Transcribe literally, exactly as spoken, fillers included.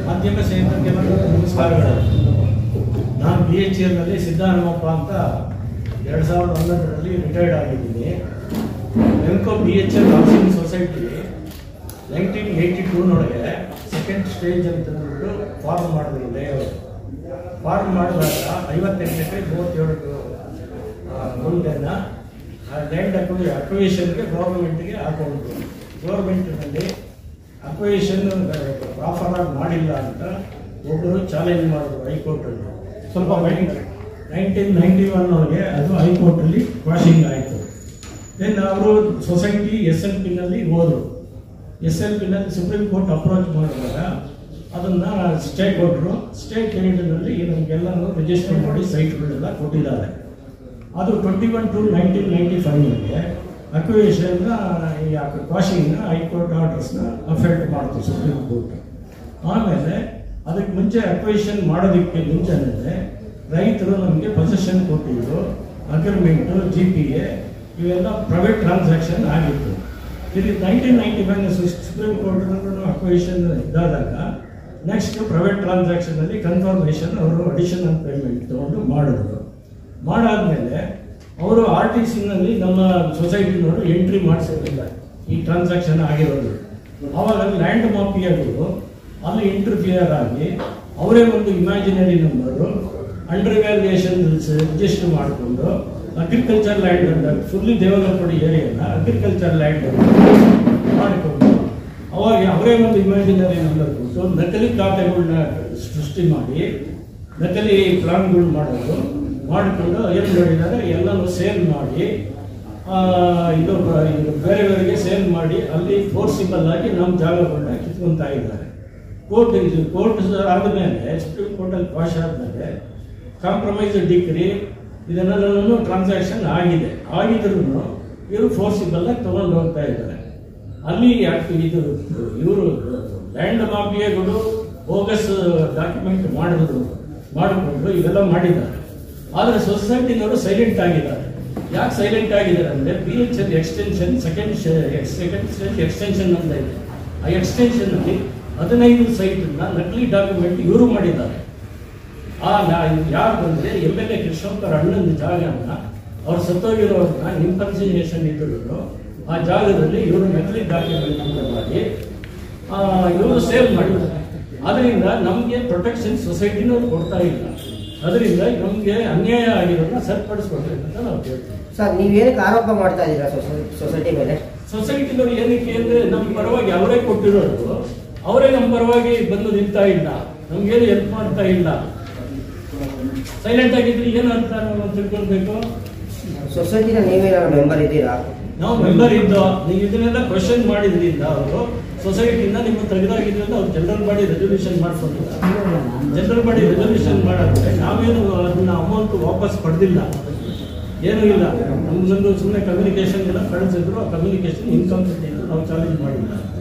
ಮಾಧ್ಯಮ ಸ್ನೇಹಿತರಿಗೆಲ್ಲರೂ ನಮಸ್ಕಾರಗಳು. ನಾನು ಬಿ ಎಚ್ ಎಲ್ನಲ್ಲಿ ಸಿದ್ಧಾರಾಮಪ್ಪ ಅಂತ ಎರಡು ಸಾವಿರದ ಹನ್ನೊಂದರಲ್ಲಿ ರಿಟೈರ್ಡ್ ಆಗಿದ್ದೀನಿ. ಎಮ್ಕೋ B H L housing society nineteen eighty ಟೂನೊಳಗೆ ಸೆಕೆಂಡ್ ಸ್ಟೇಜ್ ಅಂತಂದ್ಬಿಟ್ಟು ಫಾರ್ಮ್ ಮಾಡಿದ್ರು ಲೇಔಟ್. ಫಾರ್ಮ್ ಮಾಡಿದಾಗ ಐವತ್ತೆಂಟು ಎಕರೆ ಮೂವತ್ತೇಳು ಗುಂಟೆನ ಲ್ಯಾಂಡ್ ಅಕ್ವಿ ಅಕ್ವಿಷನ್ಗೆ ಗೌರ್ಮೆಂಟ್ಗೆ ಹಾಕೊಂಡು ಗೌರ್ಮೆಂಟ್ನಲ್ಲಿ ಅಕ್ವಿಷನ್ ಪ್ರಾಪರಾಗಿ ಮಾಡಿಲ್ಲ ಅಂತ ಒಬ್ಬರು ಚಾಲೆಂಜ್ ಮಾಡಿದ್ರು ಹೈಕೋರ್ಟಲ್ಲಿ. ಸ್ವಲ್ಪ ನೈನ್ಟೀನ್ ನೈಂಟಿ ಒನ್ ಒಳಗೆ ಅದು ಹೈಕೋರ್ಟಲ್ಲಿ ಕ್ವಾಶಿಂಗ್ ಆಯಿತು. ದೆನ್ ಅವರು ಸೊಸೈಟಿ ಎಸ್ ಎಲ್ ಪಿನಲ್ಲಿ ಹೋದರು. ಎಸ್ ಎಲ್ ಪಿನಲ್ಲಿ ಸುಪ್ರೀಂ ಕೋರ್ಟ್ ಅಪ್ರೋಚ್ ಮಾಡಿದಾಗ ಅದನ್ನು ಸ್ಟೇ ಕೊಟ್ಟರು. ಸ್ಟೇ ಪೀರಿಯಡ್ನಲ್ಲಿ ನಮಗೆಲ್ಲನೂ ರಿಜಿಸ್ಟರ್ ಮಾಡಿ ಸೈಟ್ಗಳೆಲ್ಲ ಕೊಟ್ಟಿದ್ದಾರೆ. ಅದು twenty one to nineteen ninety ಫೈವ್ನಲ್ಲಿ ಅಕ್ವಿಷನ್ನ ಈ ಕ್ವಾಶಿಂಗ್ನ ಹೈಕೋರ್ಟ್ ಆರ್ಡರ್ಸ್ನ ಅಫೆಕ್ಟ್ ಮಾಡ್ತು ಸುಪ್ರೀಂ ಕೋರ್ಟ್. ಆಮೇಲೆ ಅದಕ್ಕೆ ಮುಂಚೆ ಅಕ್ವಿಷನ್ ಮಾಡೋದಕ್ಕೆ ಮುಂಚೆನೇ ರೈತರು ನಮಗೆ ಪೊಸೆಷನ್ ಕೊಟ್ಟಿದ್ರು. ಅಗ್ರಿಮೆಂಟು, ಜಿ ಪಿ ಎ ಇವೆಲ್ಲ ಪ್ರೈವೇಟ್ ಟ್ರಾನ್ಸಾಕ್ಷನ್ ಆಗಿತ್ತು. ಇದು ನೈನ್ಟೀನ್ ನೈಂಟಿ ಫೈವ್ ಸುಪ್ರೀಂ ಕೋರ್ಟ್ನಲ್ಲೂ ಅಕ್ವಿಷನ್ ಇದಾದಾಗ ನೆಕ್ಸ್ಟ್ ಪ್ರೈವೇಟ್ ಟ್ರಾನ್ಸಾಕ್ಷನಲ್ಲಿ ಕನ್ಫರ್ಮೇಷನ್ ಅವರು ಅಡಿಷನಲ್ ಪೇಮೆಂಟ್ ತೊಗೊಂಡು ಮಾಡಿದ್ರು. ಮಾಡಾದ್ಮೇಲೆ ಅವರು ಆರ್ ಟಿ ಸಿನಲ್ಲಿ ನಮ್ಮ ಸೊಸೈಟಿನವರು ಎಂಟ್ರಿ ಮಾಡಿಸೋದಿಲ್ಲ ಈ ಟ್ರಾನ್ಸಾಕ್ಷನ್ ಆಗಿರೋದು. ಆವಾಗ ಲ್ಯಾಂಡ್ ಮಾಫಿಯಾಗಳು ಅಲ್ಲಿ ಇಂಟರ್ಫಿಯರ್ ಆಗಿ ಅವರೇ ಒಂದು imaginary number under valuation register ಮಾಡಿಕೊಂಡು ಅಗ್ರಿಕಲ್ಚರ್ ಲ್ಯಾಂಡ್ ಅಂತ ಫುಲ್ಲಿ ಡೆವಲಪ್ಡ್ ಏರಿಯಾನ ಅಗ್ರಿಕಲ್ಚರ್ ಲ್ಯಾಂಡ್ ಮಾಡಿಕೊಂಡು ಅವಾಗ ಅವರೇ ಒಂದು ಇಮ್ಯಾಜಿನರಿ ನಂಬರ್ ಕೊಟ್ಟು ನಕಲಿ ಖಾತೆಗಳನ್ನ ಸೃಷ್ಟಿ ಮಾಡಿ ನಕಲಿ ಪ್ಲಾನ್ಗಳು ಮಾಡೋದು ಮಾಡಿಕೊಂಡು ಏನು ಮಾಡಿದ್ದಾರೆ, ಎಲ್ಲನೂ ಸೇಲ್ ಮಾಡಿ ಇದು ಬೇರೆ ಬೇರೆಗೆ ಸೇಲ್ ಮಾಡಿ ಅಲ್ಲಿ ಫೋರ್ಸಿಬಲ್ ಆಗಿ ನಮ್ಮ ಜಾಗಗಳನ್ನ ಕಿತ್ಕೊತಾ ಇದ್ದಾರೆ. ಕೋರ್ಟ್ ಇದು ಕೋರ್ಟ್ ಆದಮೇಲೆ ಸುಪ್ರೀಂ ಕೋರ್ಟಲ್ಲಿ ಪಾಸ್ ಆದಮೇಲೆ ಕಾಂಪ್ರಮೈಸ್ ಡಿಗ್ರಿ ಇದನ್ನೆಲ್ಲನೂ ಟ್ರಾನ್ಸಾಕ್ಷನ್ ಆಗಿದೆ. ಆಗಿದ್ರೂ ಇವರು ಫೋರ್ಸಿಬಲ್ ಆಗಿ ತೊಗೊಂಡು ಹೋಗ್ತಾ ಇದ್ದಾರೆ. ಅಲ್ಲಿ ಇದು ಇವರು ಲ್ಯಾಂಡ್ ಮಾಫಿಯಾಗಳು ಬೋಗಸ್ ಡಾಕ್ಯುಮೆಂಟ್ ಮಾಡಿದ್ರು ಮಾಡಿಕೊಂಡು ಇವೆಲ್ಲ ಮಾಡಿದ್ದಾರೆ. ಆದರೆ ಸೊಸೈಟಿನವರು ಸೈಲೆಂಟ್ ಆಗಿದ್ದಾರೆ. ಯಾಕೆ ಸೈಲೆಂಟ್ ಆಗಿದ್ದಾರೆ ಅಂದರೆ B H L extension second second stage extension ಅಂತ ಇದೆ. ಆ ಎಕ್ಸ್ಟೆನ್ಷನ್ನಲ್ಲಿ ಹದಿನೈದು ಸೈಟನ್ನ ನಕಲಿ ಡಾಕ್ಯುಮೆಂಟ್ ಇವರು ಮಾಡಿದ್ದಾರೆ. ಆ ಯಾರು ಬಂದರೆ ಎಮ್ ಎಲ್ ಎ ಕೃಷ್ಣಪ್ಪರ ಅಣ್ಣನ ಜಾಗನ ಅವ್ರು ಸತ್ತೋಗಿರೋರನ್ನ ಇಂಪನ್ಸಿನೇಷನ್ ಇದ್ರು ಆ ಜಾಗದಲ್ಲಿ ಇವರು ನಕಲಿ ಡಾಕ್ಯುಮೆಂಟ್ ಮಾಡಿ ಇವರು ಸೇಲ್ ಮಾಡಿದ್ದಾರೆ. ಅದರಿಂದ ನಮಗೆ ಪ್ರೊಟೆಕ್ಷನ್ ಸೊಸೈಟಿನವ್ರು ಕೊಡ್ತಾ ಇಲ್ಲ. ಅದರಿಂದ ನಮಗೆ ಅನ್ಯಾಯ ಆಗಿರೋದನ್ನ ಸರಿಪಡಿಸ್ಕೊಡ್ಬೇಕು ಅಂತ ನಾವು ಕೇಳ್ತೀವಿ. ಸರ್, ನೀವೇನಕ್ಕೆ ಆರೋಪ ಮಾಡ್ತಾ ಇದ್ದೀರಾ ಸೊಸೈಟಿ ಮೇಲೆ? ಸೊಸೈಟಿನವ್ರು ಏನಕ್ಕೆ ಅಂದರೆ ನಮ್ಮ ಪರವಾಗಿ ಅವರೇ ಕೊಟ್ಟಿರೋದು, ಅವರೇ ನಮ್ಮ ಪರವಾಗಿ ಬಂದು ನಿಲ್ತಾ ಇಲ್ಲ, ನಮ್ಗೇನು ಹೆಲ್ಪ್ ಮಾಡ್ತಾ ಇಲ್ಲ. ಸೈಲೆಂಟ್ ಆಗಿದ್ರೆ ಏನು ಅಂತ ನಾವು ತಿಳ್ಕೊಳ್ಬೇಕು. ಸೊಸೈಟಿನ ನೀವೇನಾದ್ರು ಮೆಂಬರ್ ಇದ್ದೀರಾ? ನಾವು ಮೆಂಬರ್ ಇದ್ದೋ. ನೀವು ಇದನ್ನೆಲ್ಲ ಕ್ವಶನ್ ಮಾಡಿದ್ರಿಂದ ಅವರು ಸೊಸೈಟಿಯಿಂದ ನಿಮ್ಮ ತೆಗೆದಾಗಿದ್ರಿಂದ ಅವ್ರು ಜನರಲ್ ಬಾಡಿ ರೆಸಲ್ಯೂಷನ್ ಮಾಡ್ಕೊಂಡಿದ್ದಾರೆ. ಜನರಲ್ ಬಾಡಿ ರೆಸಲ್ಯೂಷನ್ ಮಾಡಿದ್ರೆ ನಾವೇನು ಅದನ್ನ ಅಮೌಂಟ್ ವಾಪಸ್ ಪಡೆದಿಲ್ಲ, ಏನೂ ಇಲ್ಲ. ನಮ್ಗೊಂದು ಸುಮ್ಮನೆ ಕಮ್ಯುನಿಕೇಶನ್ ಎಲ್ಲ ಕಳಿಸಿದ್ರು. ಆ ಕಮ್ಯುನಿಕೇಶನ್ ಇನ್ಕಂಪ್ಲೀಟ್ ನಾವು ಚಾಲೆಂಜ್ ಮಾಡಿಲ್ಲ.